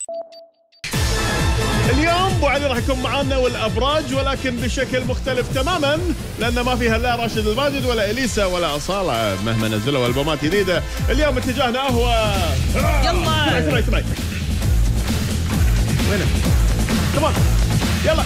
اليوم ابو علي راح يكون معانا والابراج، ولكن بشكل مختلف تماما، لان ما فيها لا راشد الماجد ولا اليسا ولا اصاله مهما نزلوا البومات جديده. اليوم اتجاهنا هو يلا رايت وينه؟ كمان يلا.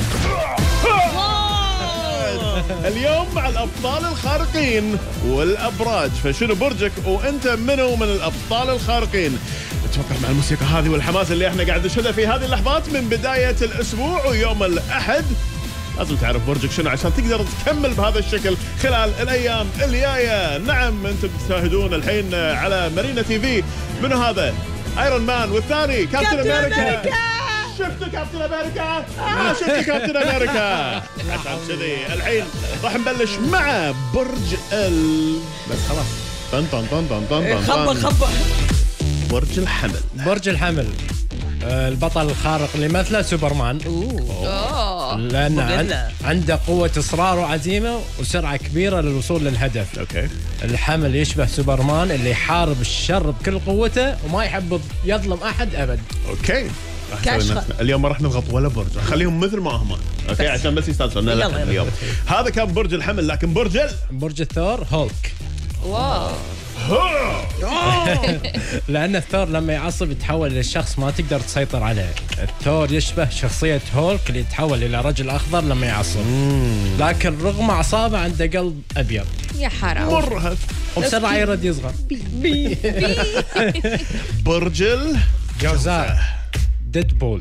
اليوم مع الابطال الخارقين والابراج، فشنو برجك وانت منو من الابطال الخارقين؟ اتوقع مع الموسيقى هذه والحماس اللي احنا قاعد نشهدها في هذه اللحظات من بدايه الاسبوع ويوم الاحد، لازم تعرف برجك شنو عشان تقدر تكمل بهذا الشكل خلال الايام الجايه. نعم انتم تشاهدون الحين على مارينا تي في. منو هذا؟ ايرون مان، والثاني كابتن امريكا. شفتوا كابتن امريكا؟ شفتوا كابتن امريكا؟ عشان كذي الحين راح نبلش مع برج بس خلاص طن طن طن طن طن خبر برج الحمل. برج الحمل البطل الخارق اللي مثله سوبرمان. لأن عنده قوة إصرار وعزيمة وسرعة كبيرة للوصول للهدف. اوكي. الحمل يشبه سوبرمان اللي يحارب الشر بكل قوته وما يحب يظلم أحد أبد. اوكي. اليوم ما راح نضغط ولا برج، خليهم مثل ما هم. اوكي عشان بس يستانسون اليوم. هذا كان برج الحمل، لكن برج الثور هولك. واو. لأن الثور لما يعصب يتحول للشخص ما تقدر تسيطر عليه. الثور يشبه شخصية هولك اللي يتحول إلى رجل أخضر لما يعصب. لكن رغم أعصابه عنده قلب أبيض. يا حرام. مرهف وبسرعة يرد يصغر. برج الجوزاء ديدبول.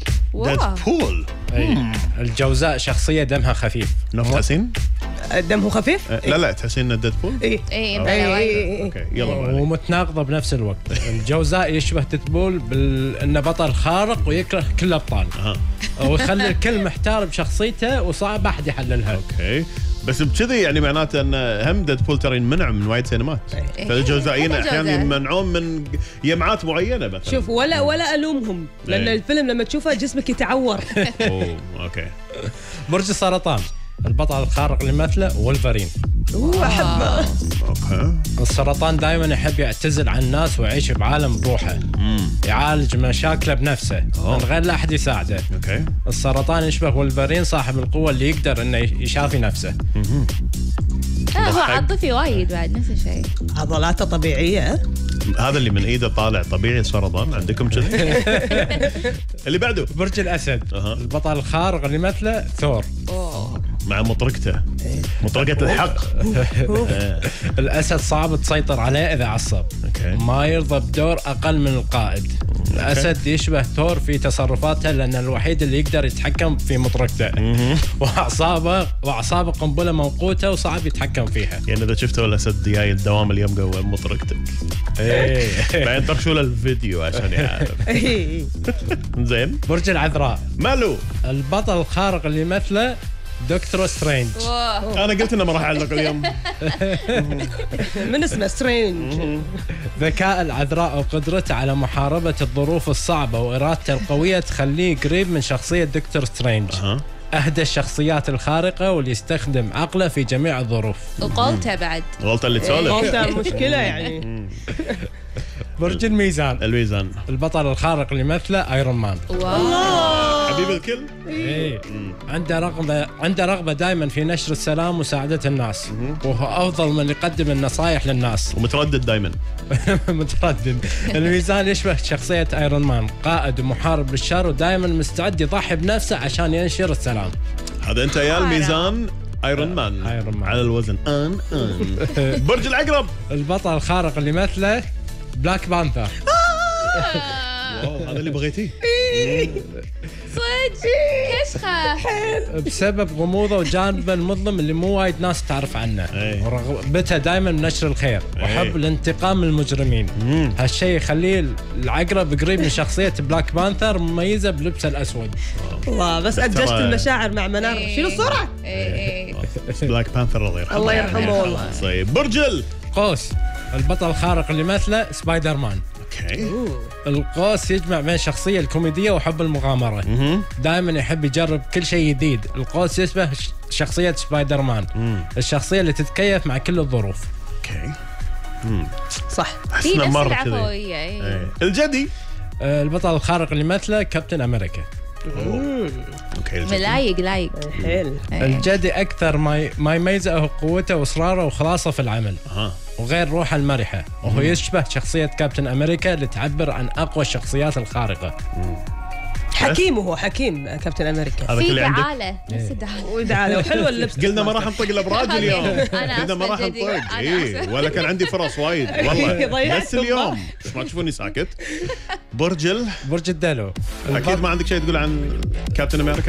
الجوزاء شخصية دمها خفيف. تحسين؟ دمه خفيف؟ لا تحسين انه ديدبول؟ ايه اوكي يلا. ومتناقضة بنفس الوقت. الجوزاء يشبه ديدبول انه بطل خارق ويكره كل الابطال. ويخلي الكل محتار بشخصيته وصعب احد يحللها. اوكي بس بكذي يعني معناته ان هم ديدبول ترى ينمنع من وايد سينمات. فالجوزائيين احيانا يمنعون من يمعات معينه مثلا. شوف ولا الومهم لان الفيلم لما تشوفه جسمك يتعور. اوكي. برج السرطان البطل الخارق اللي مثله وولفرين. احبه. اوكي. السرطان دائما يحب يعتزل عن الناس ويعيش بعالم بروحه. يعالج مشاكله بنفسه من غير لا احد يساعده. اوكي. السرطان يشبه وولفرين صاحب القوه اللي يقدر انه يشافي نفسه. هو عاطفي وايد بعد نفس الشيء. عضلاته طبيعيه. هذا اللي من ايده طالع طبيعي السرطان عندكم كذي. اللي بعده برج الاسد البطل الخارق اللي مثله ثور. مع مطرقته مطرقة الحق. الأسد صعب تسيطر عليه إذا عصب. ما يرضى بدور أقل من القائد. الأسد يشبه ثور في تصرفاته لأنه الوحيد اللي يقدر يتحكم في مطرقته. وأعصابه قنبلة موقوتة وصعب يتحكم فيها. يعني إذا شفتوا الأسد جاي الدوام اليوم قوي مطرقتك. بعدين طرشوا له الفيديو عشان يعرف. زين. برج العذراء مالو البطل الخارق اللي مثله دكتور سترينج. أنا قلت إنه ما راح أعلق اليوم. من اسمه سترينج. ذكاء العذراء وقدرته على محاربة الظروف الصعبة وإرادته القوية تخليه قريب من شخصية دكتور سترينج. أهدى الشخصيات الخارقة واللي يستخدم عقله في جميع الظروف. وقولته بعد. غلطة اللي تسولف. غلطة مشكلة يعني. برج الميزان البطل الخارق اللي مثله ايرون مان. حبيب الكل. عنده رغبة دائما في نشر السلام ومساعدة الناس. وهو أفضل من يقدم النصائح للناس. ومتردد دائما. متردد. الميزان يشبه شخصية ايرون مان، قائد ومحارب للشر ودائما مستعد يضحي بنفسه عشان ينشر السلام. هذا انت يا الميزان ايرون مان على الوزن. برج العقرب البطل الخارق اللي مثله بلاك بانثر. هذا اللي بغيتيه. صدق كشخة بسبب غموضه وجانبه المظلم اللي مو وايد ناس تعرف عنه. ورغبته دائما بنشر الخير وحب الانتقام من المجرمين. هالشيء يخليه العقرب قريب من شخصية بلاك بانثر مميزة بلبسه الأسود. الله بس أدجست المشاعر مع منار. شيلوا السرعة. بلاك بانثر الله يرحمه والله. طيب برج القوس البطل الخارق اللي مثله سبايدر مان. القوس يجمع بين الشخصية الكوميدية وحب المغامرة. دائما يحب يجرب كل شيء جديد. القوس يشبه شخصية سبايدر مان، الشخصية اللي تتكيف مع كل الظروف. صح. حسنا مرة كذي. الجدي البطل الخارق اللي مثله كابتن امريكا. اوكي الجدي. لايق حلو. الجدي اكثر ما يميزه هو قوته واصراره وخلاصه في العمل وغير روحه المرحه، وهو يشبه شخصيه كابتن امريكا اللي تعبر عن اقوى الشخصيات الخارقه. حكيم، وهو حكيم كابتن امريكا. هذا في اللي عندك. دعاله نفس الدعاله. ودعاله وحلو اللبس. قلنا ما راح نطق الابراج اليوم. أنا قلنا ما راح آسفة جدي. نطق. أنا اي آسفة. ولا كان عندي فرص وايد والله ضيعت بس اليوم بس ما تشوفوني ساكت. برج الدلو. اكيد ما عندك شيء تقول عن كابتن امريكا.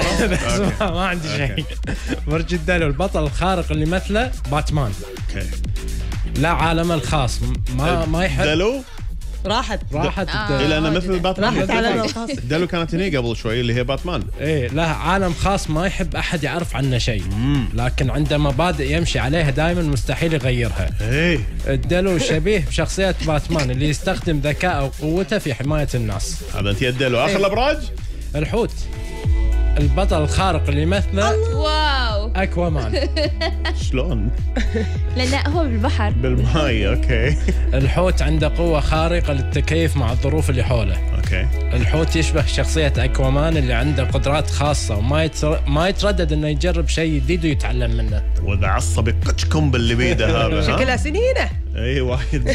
لا ما عندي شيء. برج الدلو البطل الخارق اللي مثله باتمان. اوكي لا عالمه الخاص ما يحب دلو راحت الدلو. الى انا مثل باتمان. راحت عالمه الخاص. دلو كانت هني قبل شوي اللي هي باتمان. ايه له عالم خاص ما يحب احد يعرف عنه شيء، لكن عنده مبادئ يمشي عليها دائما مستحيل يغيرها. ايه الدلو شبيه بشخصية باتمان اللي يستخدم ذكاءه وقوته في حماية الناس. هذا انت يا دلو. اخر الابراج الحوت البطل الخارق اللي مثله واو، اكوامان. شلون؟ لانه هو بالبحر. بالماي. اوكي الحوت عنده قوة خارقة للتكيف مع الظروف اللي حوله. اوكي الحوت يشبه شخصية اكوامان اللي عنده قدرات خاصة وما يتردد انه يجرب شيء جديد ويتعلم منه. واذا عصب يقتشكم باللي بيده هذا. شكلها سنينه. اي وايد.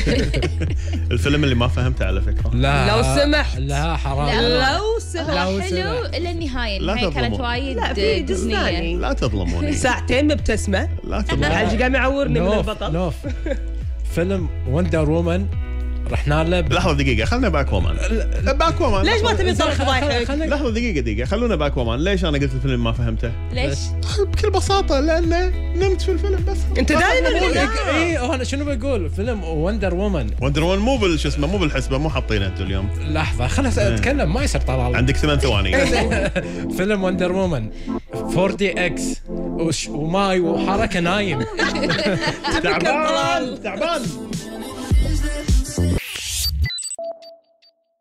الفيلم اللي ما فهمته على فكره. لا لو سمحت. لا حرام. لو سمحت. هو حلو الى النهايه. لا النهايه كانت تظلموا. وايد لا في جزء ديزنية. ثاني. لا تظلموني. ساعتين مبتسمه. لا تظلموني. الحاج قام يعورني من البطل. نوف فيلم وندر وومن رحنا له لحظه دقيقه خلنا باكوامان. باكوامان ليش ما تبي تطلع فضايحك؟ لحظه دقيقه خلونا باكوامان. ليش انا قلت الفيلم ما فهمته؟ ليش؟ بكل بساطه لانه نمت في الفيلم بس. انت دائما ايه انا شنو بقول فيلم وندر وومن. وندر وومن مو شو اسمه مو بالحسبه مو حاطينه انتم اليوم. لحظه خلنا اتكلم ما يصير طلال. عندك 8 ثواني. فيلم وندر وومن 4DX وماي وحركه نايم. تعبان